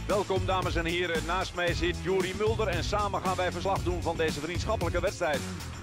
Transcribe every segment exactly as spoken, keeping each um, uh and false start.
Welkom dames en heren, naast mij zit Juri Mulder en samen gaan wij verslag doen van deze vriendschappelijke wedstrijd.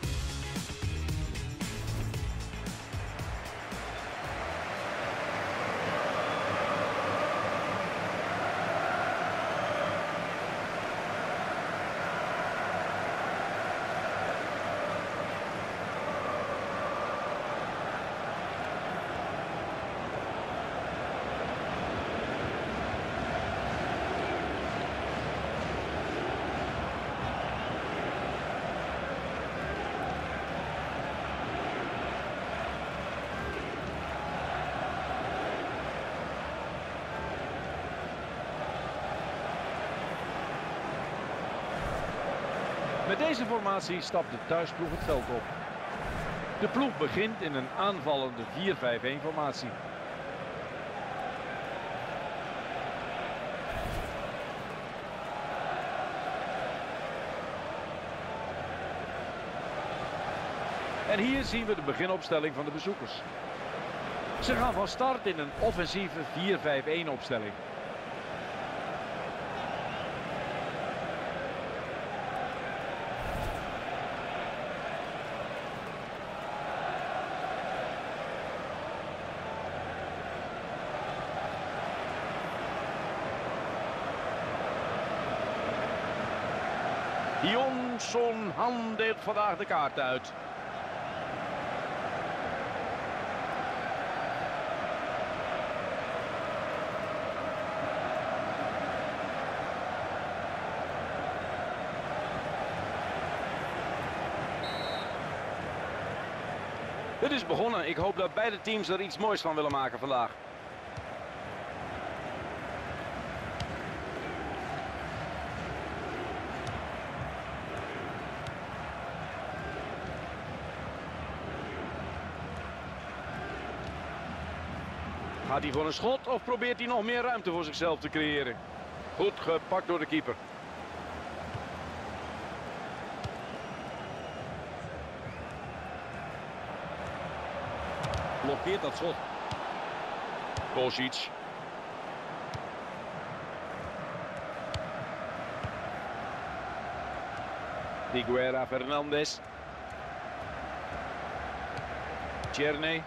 Met deze formatie stapt de thuisploeg het veld op. De ploeg begint in een aanvallende vier vijf een formatie. En hier zien we de beginopstelling van de bezoekers. Ze gaan van start in een offensieve vier vijf een opstelling. Jonsson Han deelt vandaag de kaart uit. Het is begonnen. Ik hoop dat beide teams er iets moois van willen maken vandaag. Gaat hij voor een schot of probeert hij nog meer ruimte voor zichzelf te creëren? Goed gepakt door de keeper. Blokkeert dat schot. Kosic. Higuera Fernandez. Tjerney.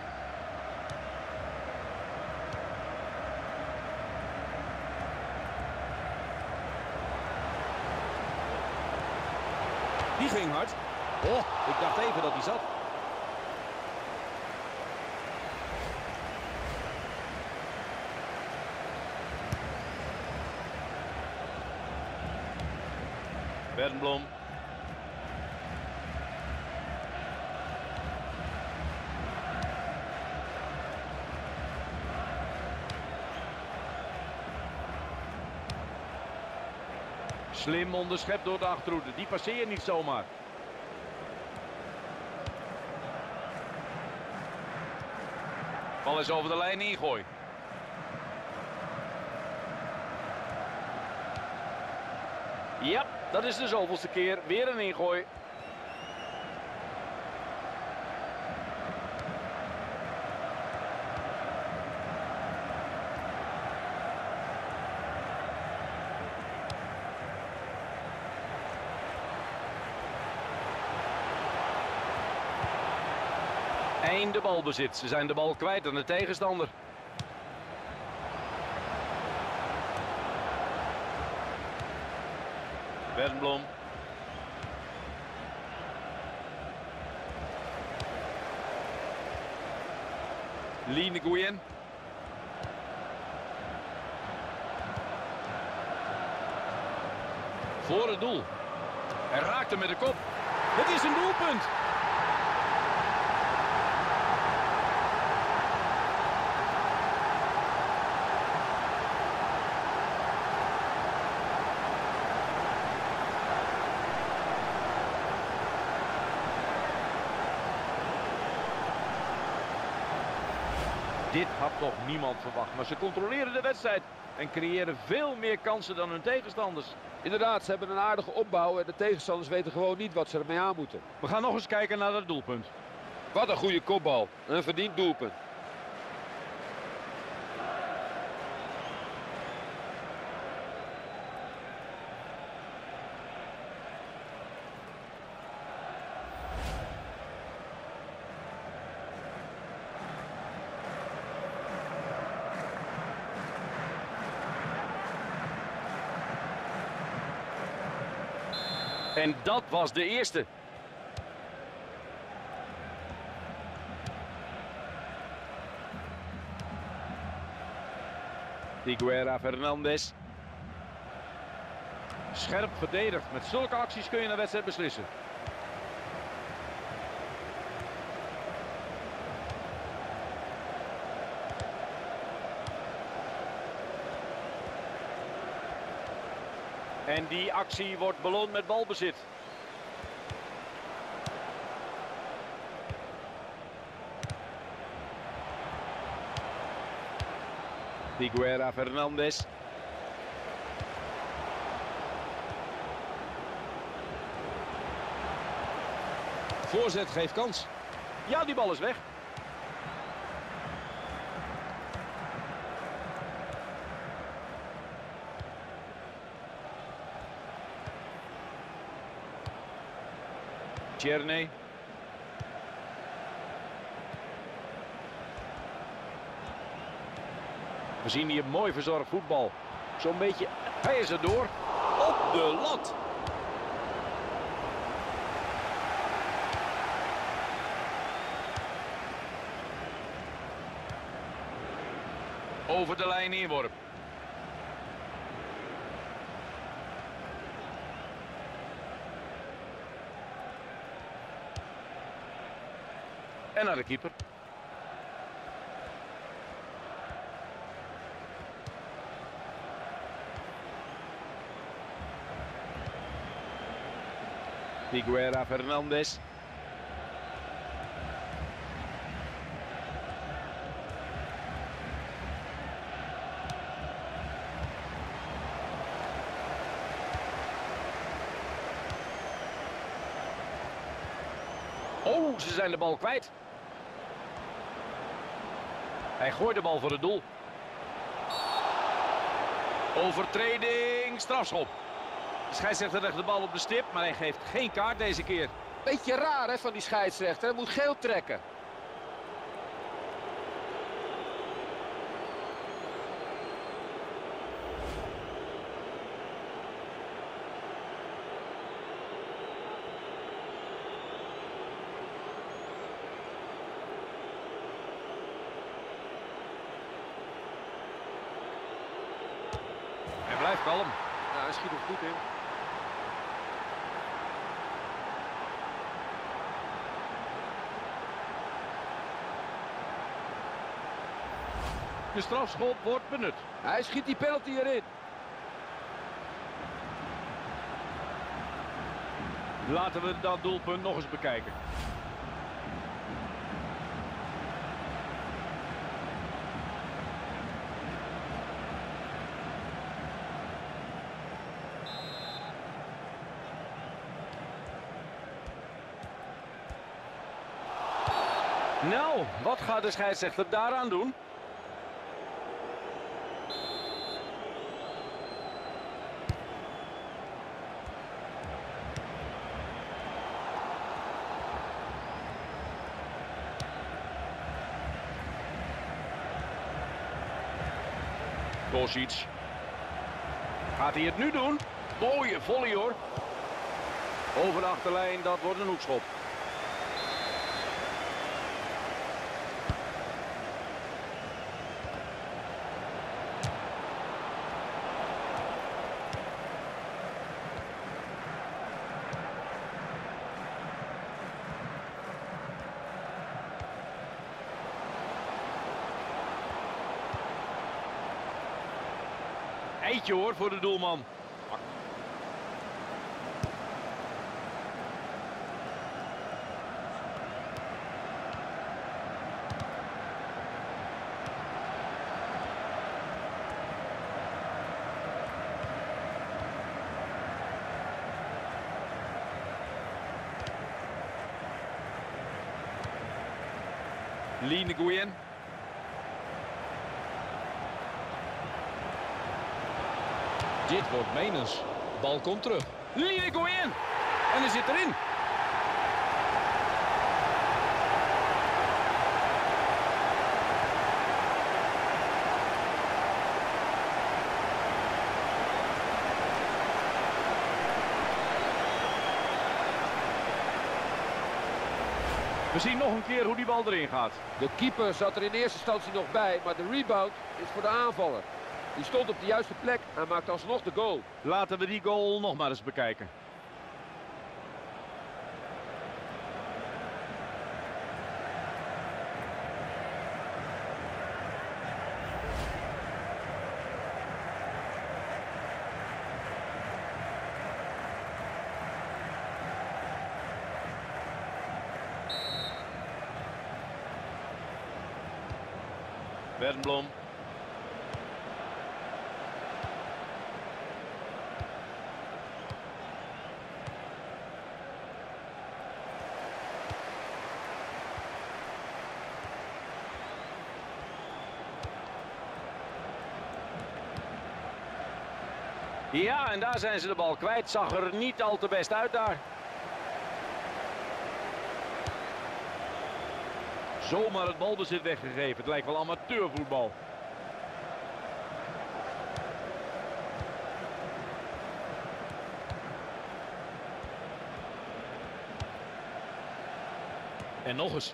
Die ging hard. Oh, ik dacht even dat hij zat. Wernbloem. Slim onderschept door de achterhoede. Die passeer je niet zomaar. Bal is over de lijn ingooi. Ja, dat is de zoveelste keer. Weer een ingooi. Einde balbezit. Ze zijn de bal kwijt aan de tegenstander. Wernbloem. Lee Nguyen. Voor het doel. Hij raakt hem met de kop. Het is een doelpunt. Dit had toch niemand verwacht, maar ze controleren de wedstrijd en creëren veel meer kansen dan hun tegenstanders. Inderdaad, ze hebben een aardige opbouw en de tegenstanders weten gewoon niet wat ze ermee aan moeten. We gaan nog eens kijken naar het doelpunt. Wat een goede kopbal. Een verdiend doelpunt. En dat was de eerste. Higuera Fernandez. Scherp verdedigd. Met zulke acties kun je een wedstrijd beslissen. En die actie wordt beloond met balbezit. Higuera Fernandez. Voorzet geeft kans. Ja, die bal is weg. Tierney. We zien hier mooi verzorgd voetbal. Zo'n beetje, hij is er door. Op de lat. Over de lijn inworp. En naar de keeper. Higuera Fernandez. Oh, ze zijn de bal kwijt. Hij gooit de bal voor het doel. Overtreding, strafschop. De scheidsrechter legt de bal op de stip, maar hij geeft geen kaart deze keer. Beetje raar hè, van die scheidsrechter. Hij moet geel trekken. Hij blijft kalm. Ja, hij schiet er goed in. De strafschop wordt benut. Hij schiet die penalty erin. Laten we dat doelpunt nog eens bekijken. Nou, wat gaat de scheidsrechter daaraan doen? Kosic. Gaat hij het nu doen? Mooie volley hoor. Over de achterlijn, dat wordt een hoekschop. Eitje hoor voor de doelman. Lee Nguyen. Dit wordt menens. Bal komt terug. Lee Nguyen. En hij zit erin. We zien nog een keer hoe die bal erin gaat. De keeper zat er in eerste instantie nog bij, maar de rebound is voor de aanvaller. Die stond op de juiste plek en maakte alsnog de goal. Laten we die goal nog maar eens bekijken. Wernbloem. Ja, en daar zijn ze de bal kwijt. Zag er niet al te best uit daar. Zomaar het balbezit weggegeven. Het lijkt wel amateurvoetbal. En nog eens.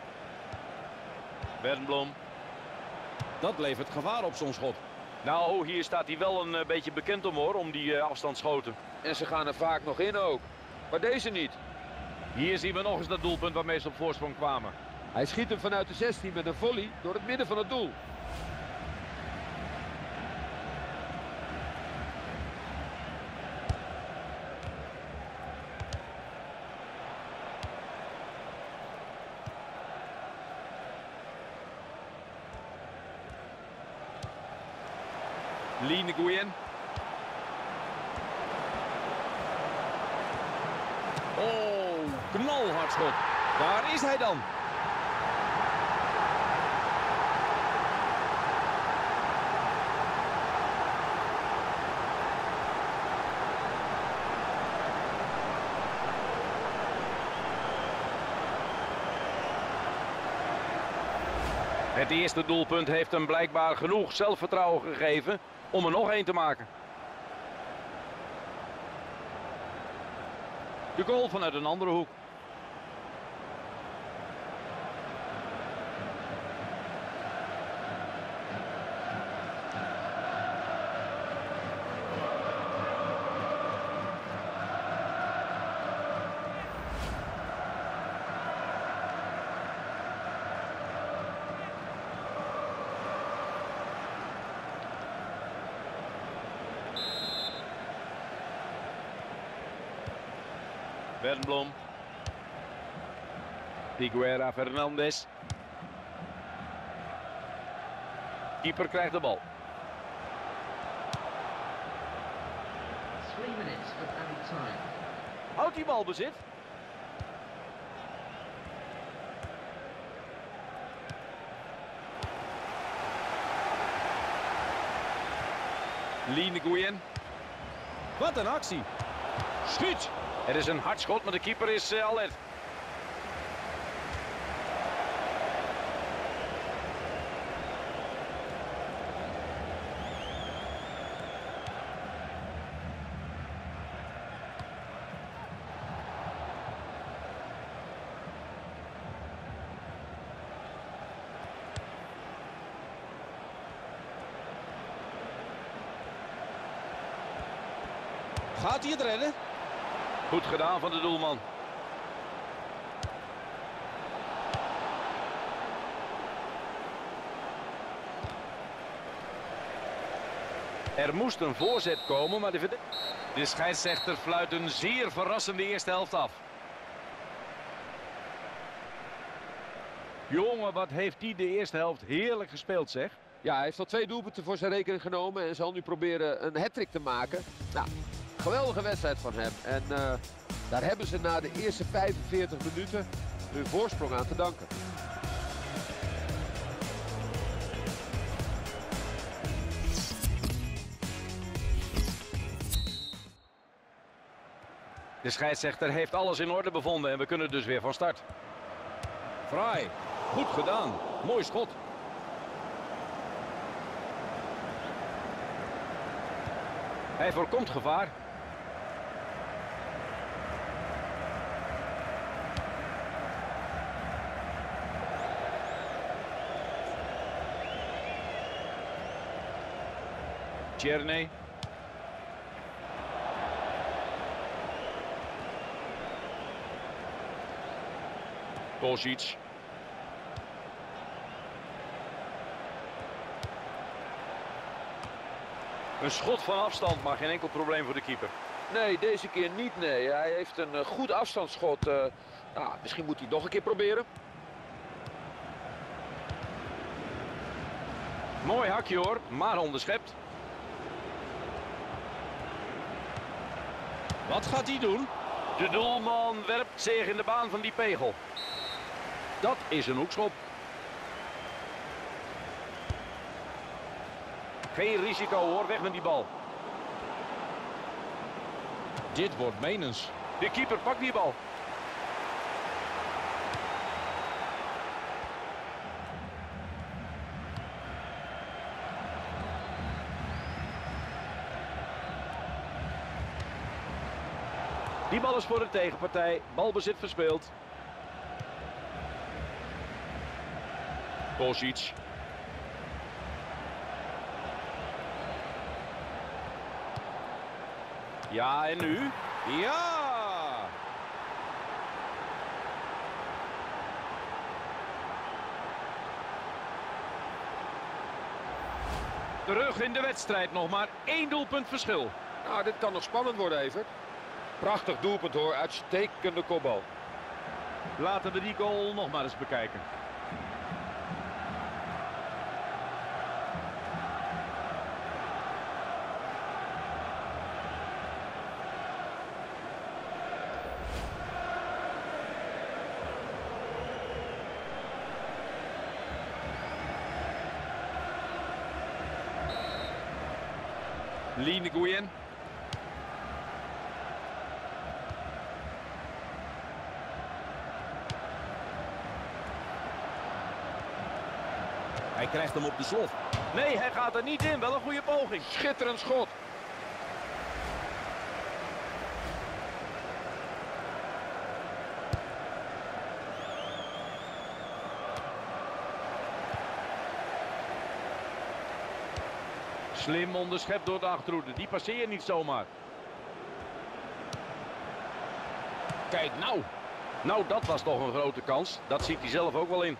Wernbloem. Dat levert gevaar op zo'n schot. Nou, hier staat hij wel een uh, beetje bekend om hoor, om die uh, afstandsschoten. En ze gaan er vaak nog in ook. Maar deze niet. Hier zien we nog eens dat doelpunt waarmee ze op voorsprong kwamen. Hij schiet hem vanuit de zestien met een volley door het midden van het doel. Lee Nguyen. Oh, knalhard schot. Daar is hij dan. Het eerste doelpunt heeft hem blijkbaar genoeg zelfvertrouwen gegeven om er nog één te maken. De goal vanuit een andere hoek. Wernbloem. Higuera Fernandez. Keeper krijgt de bal. Three minutes of added time. Houdt die bal bezit? Lee Nguyen. Wat een actie. Schiet. Het is een hard schot, maar de keeper is uh, alert. Gaat hij het redden? Goed gedaan van de doelman. Er moest een voorzet komen, maar de, de scheidsrechter fluit een zeer verrassende eerste helft af. Jongen, wat heeft hij de eerste helft heerlijk gespeeld, zeg. Ja, hij heeft al twee doelpunten voor zijn rekening genomen en zal nu proberen een hat-trick te maken. Nou, geweldige wedstrijd van hem. En uh, daar hebben ze na de eerste vijfenveertig minuten hun voorsprong aan te danken. De scheidsrechter heeft alles in orde bevonden en we kunnen dus weer van start. Fraai, goed gedaan, mooi schot. Hij voorkomt gevaar. Tierney. Košić. Een schot van afstand, maar geen enkel probleem voor de keeper. Nee, deze keer niet. Nee. Hij heeft een uh, goed afstandsschot. Uh, nou, misschien moet hij nog een keer proberen. Mooi hakje hoor, maar onderschept. Wat gaat hij doen? De doelman werpt zich in de baan van die pegel. Dat is een hoekschop. Geen risico hoor, weg met die bal. Dit wordt menens. De keeper pakt die bal. Die bal is voor de tegenpartij. Balbezit verspeeld. Košić. Ja, en nu? Ja! Terug in de wedstrijd. Nog maar één doelpunt verschil. Nou, dit kan nog spannend worden, Evert. Prachtig doelpunt hoor. Uitstekende kopbal. Laten we die goal nog maar eens bekijken. Lee Nguyen. Hij krijgt hem op de slof. Nee, hij gaat er niet in. Wel een goede poging. Schitterend schot. Slim onderschept door de achterhoede. Die passeer je niet zomaar. Kijk nou. Nou, dat was toch een grote kans. Dat ziet hij zelf ook wel in.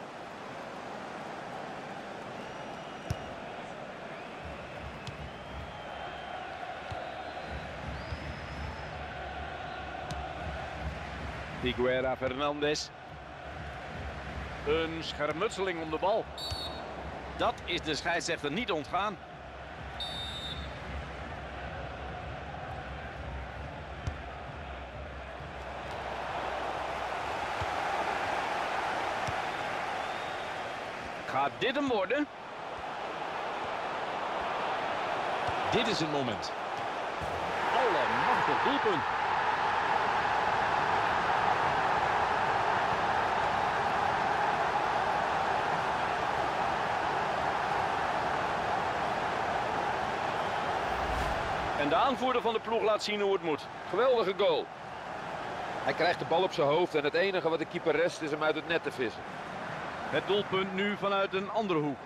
Higuera Fernandez. Een schermutseling om de bal. Dat is de scheidsrechter niet ontgaan. Gaat dit hem worden? Dit is het moment. Allemachtig doelpunt. En de aanvoerder van de ploeg laat zien hoe het moet. Geweldige goal. Hij krijgt de bal op zijn hoofd en het enige wat de keeper rest is hem uit het net te vissen. Het doelpunt nu vanuit een andere hoek.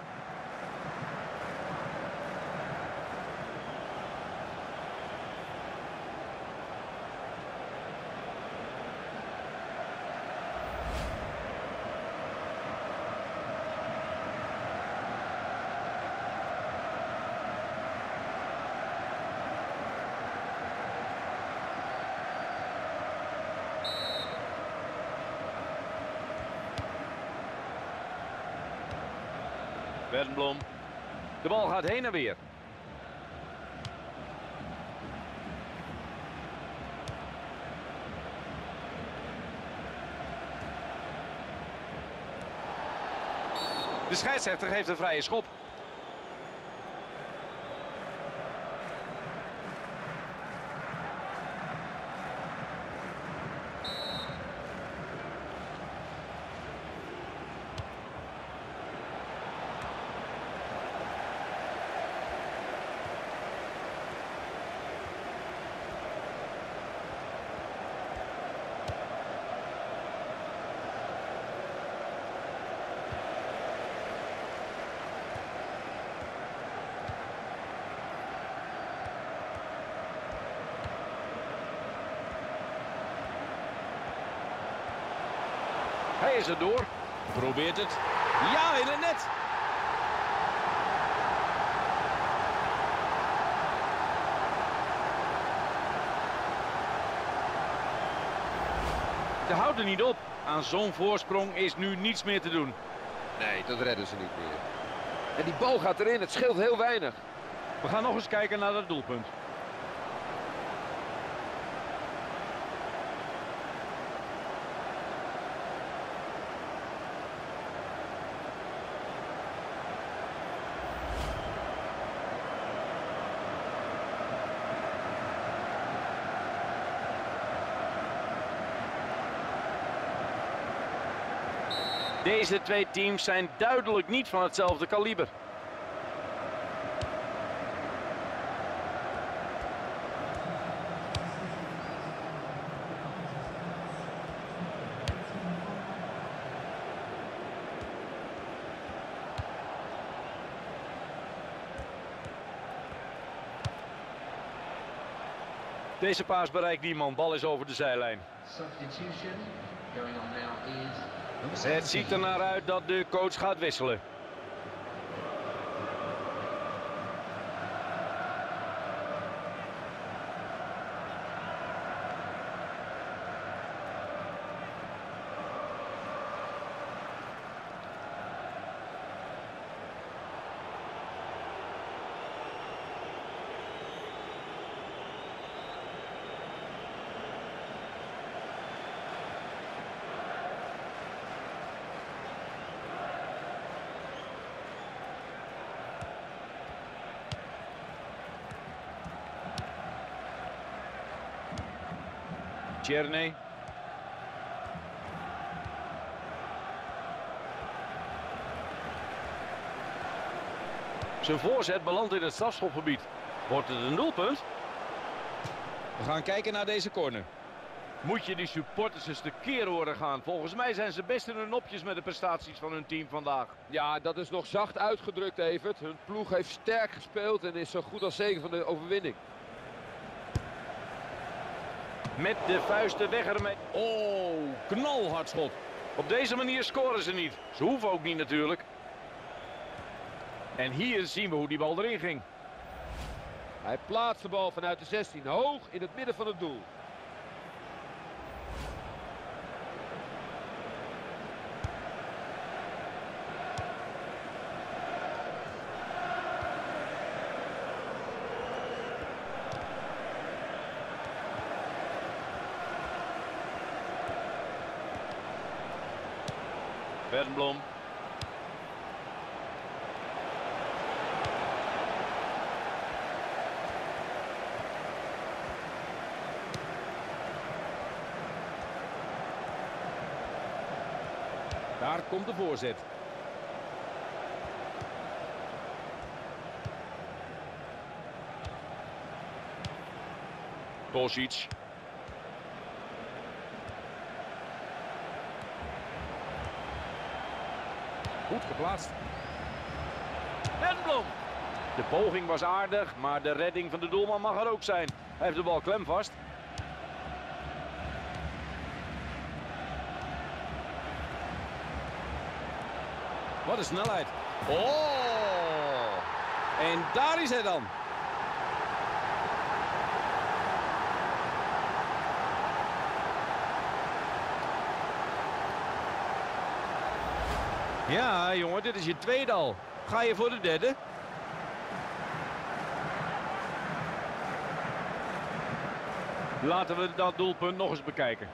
Wernbloem. De bal gaat heen en weer. De scheidsrechter geeft een vrije schop. is er door. Probeert het. Ja, in het net. Ze houden niet op. Aan zo'n voorsprong is nu niets meer te doen. Nee, dat redden ze niet meer. En die bal gaat erin, het scheelt heel weinig. We gaan nog eens kijken naar dat doelpunt. Deze twee teams zijn duidelijk niet van hetzelfde kaliber. Deze paas bereikt niemand, bal is over de zijlijn. Het ziet er naar uit dat de coach gaat wisselen. Tierney. Zijn voorzet belandt in het strafschopgebied. Wordt het een doelpunt? We gaan kijken naar deze corner. Moet je die supporters eens te keer horen gaan. Volgens mij zijn ze best in hun nopjes met de prestaties van hun team vandaag. Ja, dat is nog zacht uitgedrukt, Evert. Hun ploeg heeft sterk gespeeld en is zo goed als zeker van de overwinning. Met de vuisten weg ermee. Oh, knalhard schot. Op deze manier scoren ze niet. Ze hoeven ook niet natuurlijk. En hier zien we hoe die bal erin ging. Hij plaatst de bal vanuit de zestien hoog in het midden van het doel. Wernbloem. Daar komt de voorzet. Kosic. Goed geplaatst. Wernbloem. De poging was aardig, maar de redding van de doelman mag er ook zijn. Hij heeft de bal klem vast. Wat een snelheid. Oh! En daar is hij dan. Ja, jongen, dit is je tweede al. Ga je voor de derde? Laten we dat doelpunt nog eens bekijken.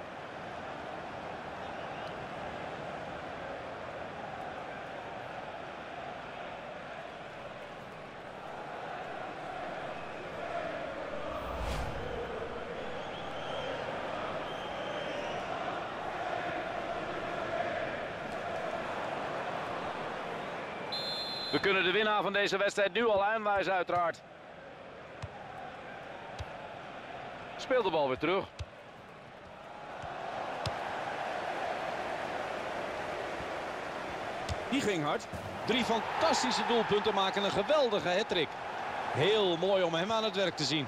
We kunnen de winnaar van deze wedstrijd nu al aanwijzen uiteraard. Speelt de bal weer terug. Die ging hard. Drie fantastische doelpunten maken een geweldige hattrick. Heel mooi om hem aan het werk te zien.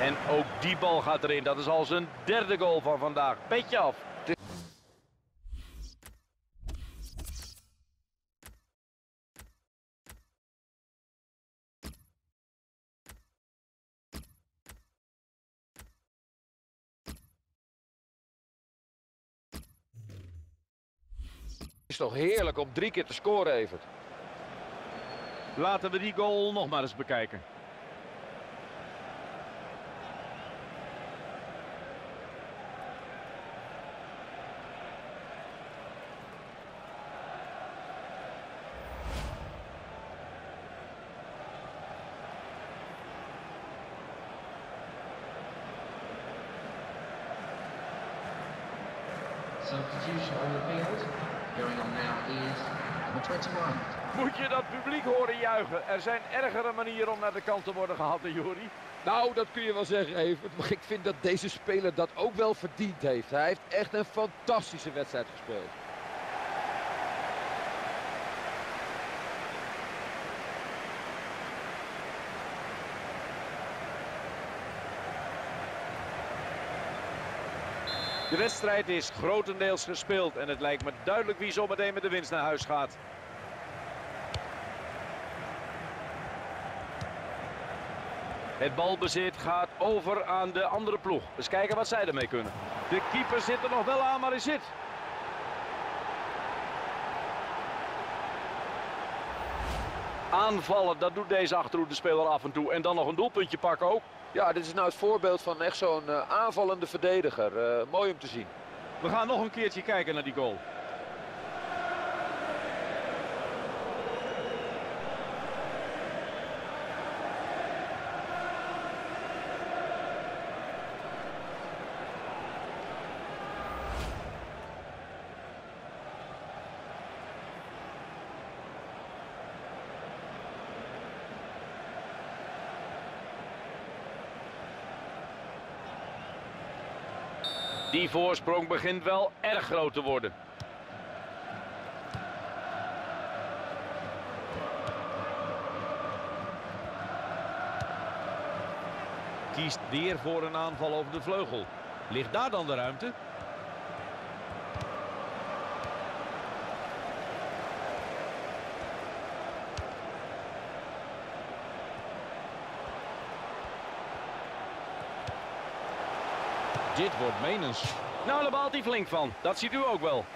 En ook die bal gaat erin. Dat is al zijn derde goal van vandaag. Petje af. Het is toch heerlijk om drie keer te scoren, Evert. Laten we die goal nog maar eens bekijken. Substitution on the field. Going on now is number twenty-one. Moet je dat publiek horen juichen? Er zijn ergere manieren om naar de kant te worden gehaald, hè, Jori? Nou, dat kun je wel zeggen, Evert. Maar ik vind dat deze speler dat ook wel verdiend heeft. Hij heeft echt een fantastische wedstrijd gespeeld. De wedstrijd is grotendeels gespeeld en het lijkt me duidelijk wie zometeen met de winst naar huis gaat. Het balbezit gaat over aan de andere ploeg. Dus kijken wat zij ermee kunnen. De keeper zit er nog wel aan, maar hij zit. Aanvallen, dat doet deze achterhoede-speler af en toe. En dan nog een doelpuntje pakken ook. Ja, dit is nou het voorbeeld van echt zo'n uh, aanvallende verdediger. Uh, mooi om te zien. We gaan nog een keertje kijken naar die goal. Die voorsprong begint wel erg groot te worden. Kiest weer voor een aanval over de vleugel. Ligt daar dan de ruimte? Dit wordt menens. Nou, daar baalt hij flink van. Dat ziet u ook wel.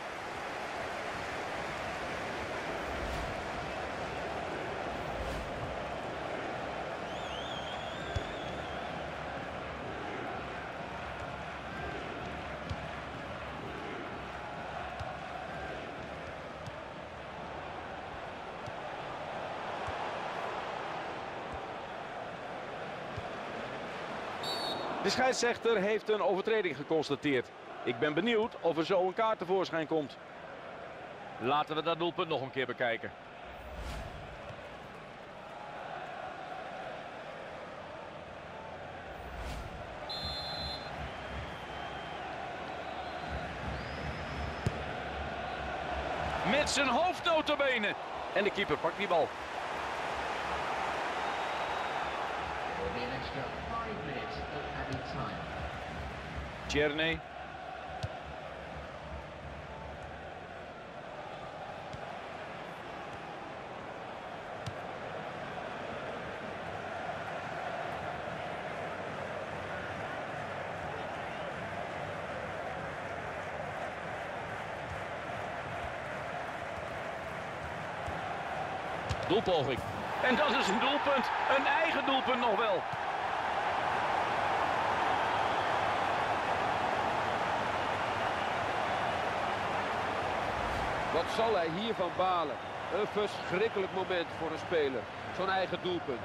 De scheidsrechter heeft een overtreding geconstateerd. Ik ben benieuwd of er zo een kaart tevoorschijn komt. Laten we dat doelpunt nog een keer bekijken. Met zijn hoofd nota bene. En de keeper pakt die bal. Tjerney. Doelpoging. En dat is een doelpunt. Een eigen doelpunt nog wel. Wat zal hij hiervan balen? Een verschrikkelijk moment voor een speler. Zo'n eigen doelpunt.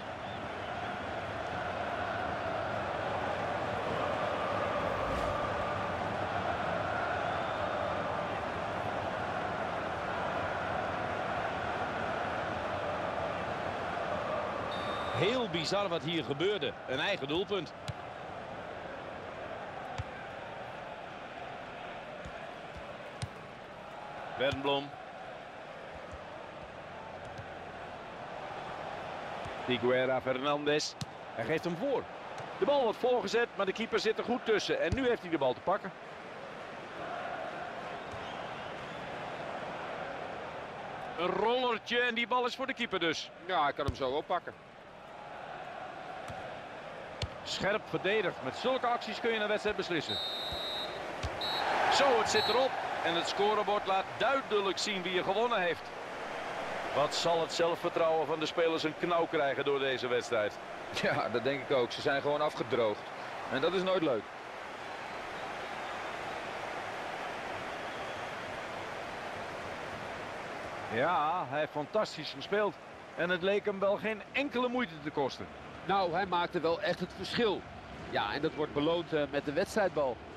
Heel bizar wat hier gebeurde. Een eigen doelpunt. Wernbloem. Figuera Fernandes. Hij geeft hem voor. De bal wordt voorgezet, maar de keeper zit er goed tussen. En nu heeft hij de bal te pakken. Een rollertje en die bal is voor de keeper dus. Ja, hij kan hem zo oppakken. Scherp verdedigd. Met zulke acties kun je een wedstrijd beslissen. Zo, het zit erop. En het scorebord laat duidelijk zien wie er gewonnen heeft. Wat zal het zelfvertrouwen van de spelers een knauw krijgen door deze wedstrijd? Ja, dat denk ik ook. Ze zijn gewoon afgedroogd. En dat is nooit leuk. Ja, hij heeft fantastisch gespeeld. En het leek hem wel geen enkele moeite te kosten. Nou, hij maakte wel echt het verschil. Ja, en dat wordt beloond uh, met de wedstrijdbal.